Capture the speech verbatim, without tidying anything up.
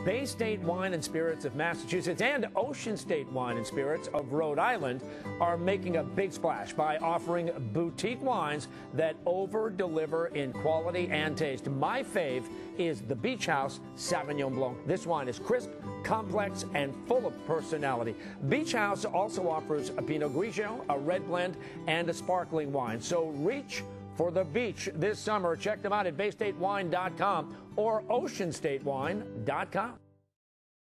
Bay State Wine and Spirits of Massachusetts and Ocean State Wine and Spirits of Rhode Island are making a big splash by offering boutique wines that over-deliver in quality and taste. My fave is the Beachhouse Sauvignon Blanc. This wine is crisp, complex, and full of personality. Beachhouse also offers a Pinot Grigio, a red blend, and a sparkling wine. So reach for the beach this summer. Check them out at bay state wine dot com or ocean state wine dot com.